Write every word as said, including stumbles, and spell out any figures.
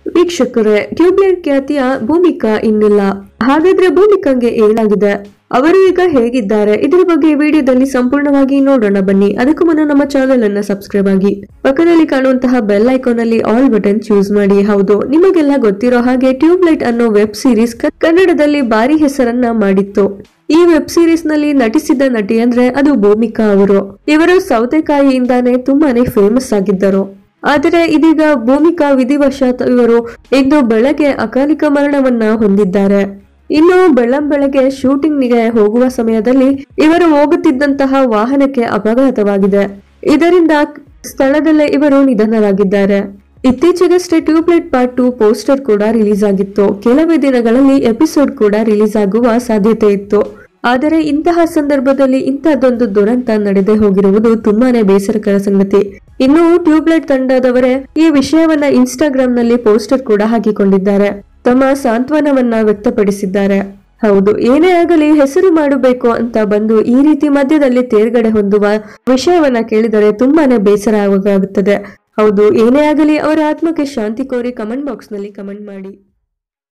ವೀಕ್ಷಕರೇ, ಟ್ಯೂಬ್ಲೈಟ್ ಖ್ಯಾತಿಯ ಭೂಮಿಕಾ ಇನ್ನಿಲ್ಲ. ಹಾಗಾದ್ರೆ ಭೂಮಿಕಾಗೆ ಏನಾಗಿದೆ, ಅವರು ಈಗ ಹೇಗಿದ್ದಾರೆ, ಇದರ ಬಗ್ಗೆ ವಿಡಿಯೋದಲ್ಲಿ ಸಂಪೂರ್ಣವಾಗಿ ನೋಡೋಣ ಬನ್ನಿ. ಅದಕ್ಕೂ ಮುನ್ನ ನಮ್ಮ ಚಾನೆಲ್ ಅನ್ನ ಸಬ್ಸ್ಕ್ರೈಬ್ ಆಗಿ ಪಕ್ಕದಲ್ಲಿ ಕಾಣುವಂತಹ ಬೆಲ್ ಐಕಾನ್ ಅಲ್ಲಿ ಆಲ್ ಬಟನ್ ಚೂಸ್ ಮಾಡಿ. ಹೌದು, ನಿಮಗೆಲ್ಲ ಗೊತ್ತಿರೋ ಹಾಗೆ ಟ್ಯೂಬ್ಲೈಟ್ ಅನ್ನೋ ವೆಬ್ ಸೀರೀಸ್ ಕನ್ನಡದಲ್ಲಿ ಭಾರಿ ಹೆಸರನ್ನ ಮಾಡಿತ್ತು. ಈ ವೆಬ್ ಸೀರೀಸ್ ನಲ್ಲಿ ನಟಿಸಿದ ನಟಿ ಅಂದ್ರೆ ಅದು ಭೂಮಿಕಾ ಅವರು. ಇವರು ಸೌತೆಕಾಯಿಯಿಂದಾನೇ ತುಂಬಾನೇ ಫೇಮಸ್ ಆಗಿದ್ದರು. ಆದರೆ ಇದೀಗ ಭೂಮಿಕಾ ವಿಧಿವಶಾತ್ ಇವರು ಇಂದು ಬೆಳಗ್ಗೆ ಅಕಾಲಿಕ ಮರಣವನ್ನ ಹೊಂದಿದ್ದಾರೆ. ಇನ್ನು ಬೆಳ್ಳಂ ಬೆಳಗ್ಗೆ ಶೂಟಿಂಗ್ ಗೆ ಹೋಗುವ ಸಮಯದಲ್ಲಿ ಇವರು ಹೋಗುತ್ತಿದ್ದಂತಹ ವಾಹನಕ್ಕೆ ಅಪಘಾತವಾಗಿದೆ. ಇದರಿಂದ ಸ್ಥಳದಲ್ಲೇ ಇವರು ನಿಧನರಾಗಿದ್ದಾರೆ. ಇತ್ತೀಚೆಗಷ್ಟೇ ಟ್ಯೂಬ್ಲೈಟ್ ಪಾರ್ಟ್ ಟೂ ಪೋಸ್ಟರ್ ಕೂಡ ರಿಲೀಸ್ ಆಗಿತ್ತು. ಕೆಲವೇ ದಿನಗಳಲ್ಲಿ ಎಪಿಸೋಡ್ ಕೂಡ ರಿಲೀಸ್ ಆಗುವ ಸಾಧ್ಯತೆ ಇತ್ತು. ಆದರೆ ಇಂತಹ ಸಂದರ್ಭದಲ್ಲಿ ಇಂತಹದೊಂದು ದುರಂತ ನಡೆದೇ ಹೋಗಿರುವುದು ತುಂಬಾನೇ ಬೇಸರಕರ ಸಂಗತಿ. ಇನ್ನು ಟ್ಯೂಬ್ಲೈಟ್ ತಂಡದವರೇ ಈ ವಿಷಯವನ್ನ ಇನ್ಸ್ಟಾಗ್ರಾಮ್ ನಲ್ಲಿ ಪೋಸ್ಟರ್ ಕೂಡ ಹಾಕಿಕೊಂಡಿದ್ದಾರೆ. ತಮ್ಮ ಸಾಂತ್ವನವನ್ನ ವ್ಯಕ್ತಪಡಿಸಿದ್ದಾರೆ. ಹೌದು, ಏನೇ ಆಗಲಿ ಹೆಸರು ಮಾಡಬೇಕು ಅಂತ ಬಂದು ಈ ರೀತಿ ಮಧ್ಯದಲ್ಲಿ ತೇರ್ಗಡೆ ಹೊಂದುವ ವಿಷಯವನ್ನ ಕೇಳಿದರೆ ತುಂಬಾನೇ ಬೇಸರ ಆಗುತ್ತದೆ. ಹೌದು, ಏನೇ ಆಗಲಿ ಅವರ ಆತ್ಮಕ್ಕೆ ಶಾಂತಿ ಕೋರಿ ಕಮೆಂಟ್ ಬಾಕ್ಸ್ ನಲ್ಲಿ ಕಮೆಂಟ್ ಮಾಡಿ.